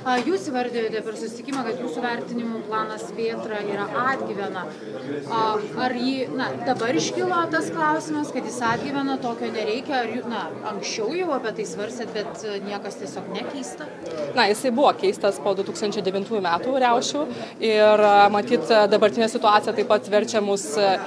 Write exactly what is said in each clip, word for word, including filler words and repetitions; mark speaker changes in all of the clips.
Speaker 1: Jūs įvardėjote per susitikimą, kad jūsų vertinimų planas Vėtra yra atgyvena. Ar jį, na, dabar iškilo tas klausimas, kad jis atgyvena, tokio nereikia, ar, na, anksčiau jau apie tai svarstėt, bet niekas tiesiog nekeista?
Speaker 2: Na, jisai buvo keistas po du tūkstančiai devintųjų metų riaušių ir matyt dabartinė situacija taip pat verčia mus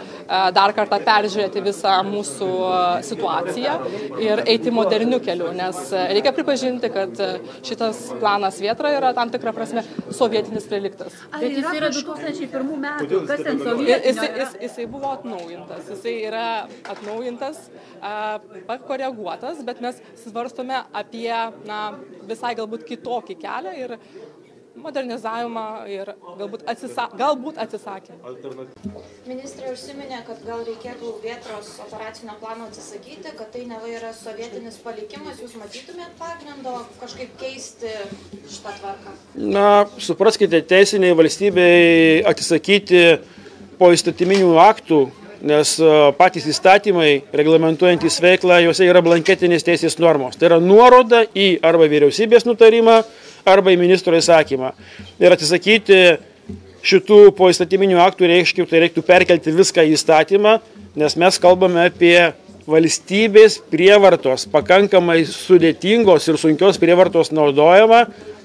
Speaker 2: dar kartą peržiūrėti visą mūsų situaciją ir eiti moderniu keliu, nes reikia pripažinti, kad šitas planas Vėtra yra tam tikra prasme sovietinis reliktas.
Speaker 1: Bet jis yra du tūkstančiai pirmų metų, kas ten sovietinio?
Speaker 2: Jisai, jis, jisai buvo atnaujintas, jisai yra atnaujintas, pakoreguotas, bet mes svarstome apie na, visai galbūt kitokį kelią ir modernizavimą ir galbūt, atsisa, galbūt atsisakymą.
Speaker 3: Ministrė užsiminė, kad gal reikėtų Vėtros operacinio plano atsisakyti, kad tai neva yra sovietinis palikimas. Jūs matytumėt pagrindo kažkaip keisti šitą tvarką?
Speaker 4: Na, supraskite, teisiniai valstybei atsisakyti po įstatyminių aktų, nes patys įstatymai, reglamentuojantys veiklą, juose yra blanketinės teisės normos. Tai yra nuoroda į arba vyriausybės nutarimą, arba į ministro įsakymą. Ir atsisakyti šitų po įstatyminių aktų reiškia, tai reiktų perkelti viską į įstatymą, nes mes kalbame apie valstybės prievartos, pakankamai sudėtingos ir sunkios prievartos naudojimą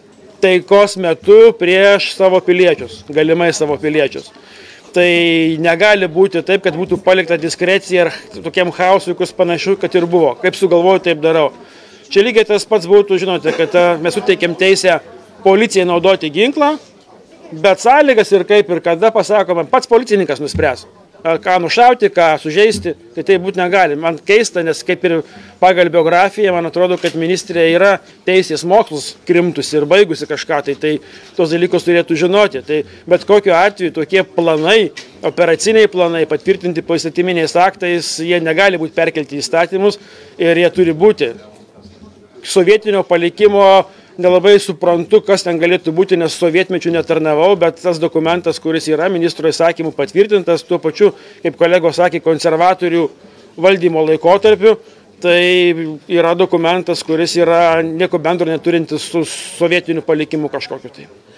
Speaker 4: taikos metu prieš savo piliečius, galimai savo piliečius. Tai negali būti taip, kad būtų palikta diskrecija ir tokiam chaosui, kus panašu, kad ir buvo. Kaip sugalvoju, taip darau. Čia lygiai tas pats būtų, žinote, kad mes suteikėm teisę policijai naudoti ginklą, bet sąlygas ir kaip ir kada pasakoma, pats policininkas nuspręs, ką nušauti, ką sužeisti, tai tai būti negali. Man keista, nes kaip ir pagal biografiją, man atrodo, kad ministrė yra teisės mokslus krimtusi ir baigusi kažką, tai, tai tos dalykus turėtų žinoti. Tai bet kokiu atveju tokie planai, operaciniai planai, patvirtinti po įstatyminiais aktais, jie negali būti perkelti į įstatymus ir jie turi būti. Sovietinio palikimo nelabai suprantu, kas ten galėtų būti, nes sovietmečių netarnavau, bet tas dokumentas, kuris yra ministro įsakymų patvirtintas, tuo pačiu, kaip kolegos sakė, konservatorių valdymo laikotarpiu, tai yra dokumentas, kuris yra nieko bendro neturintis su sovietiniu palikimu kažkokiu tai.